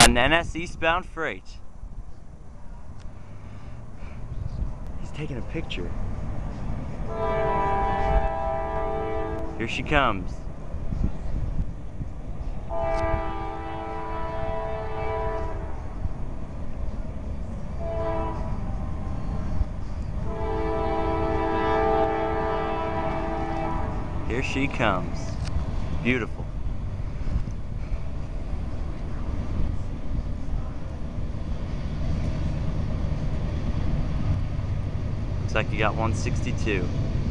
an NS eastbound freight. He's taking a picture. Here she comes. Here she comes. Beautiful. Looks like you got 162.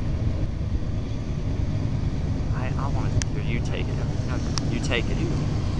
I want to. Here, you take it. You take it.